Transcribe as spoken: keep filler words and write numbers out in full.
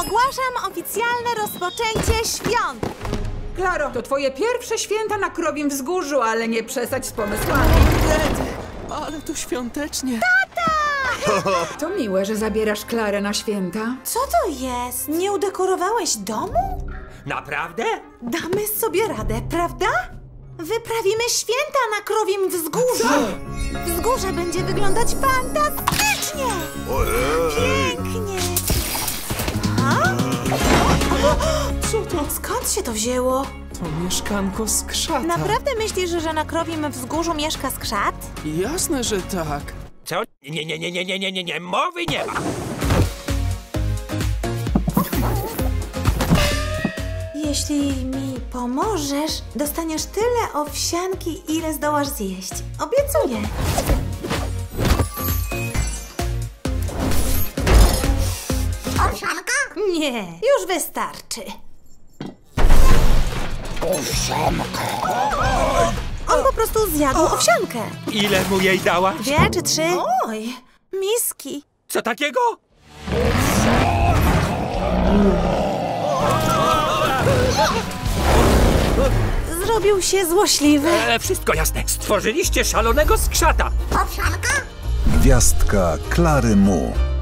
Ogłaszam oficjalne rozpoczęcie świąt! Klaro, to twoje pierwsze święta na Krowim Wzgórzu, ale nie przesadź z pomysłami. Ale to świątecznie. To miłe, że zabierasz Klarę na święta. Co to jest? Nie udekorowałeś domu? Naprawdę? Damy sobie radę, prawda? Wyprawimy święta na Krowim Wzgórzu! Wzgórze będzie wyglądać fantastycznie! Pięknie! A? Co to? Skąd się to wzięło? To mieszkanko skrzata. Naprawdę myślisz, że na Krowim Wzgórzu mieszka skrzat? Jasne, że tak. Co? Nie, nie, nie, nie, nie, nie, nie, nie, mowy nie ma. Jeśli mi pomożesz, dostaniesz tyle owsianki, ile zdołasz zjeść. Obiecuję. Owsianka? Nie, już wystarczy. Owsianka. On po prostu zjadł owsiankę. Ile mu jej dałaś? Dwie czy trzy? Oj, miski. Co takiego? Zrobił się złośliwy. E, wszystko jasne. Stworzyliście szalonego skrzata. Gwiazdka Klary Mu.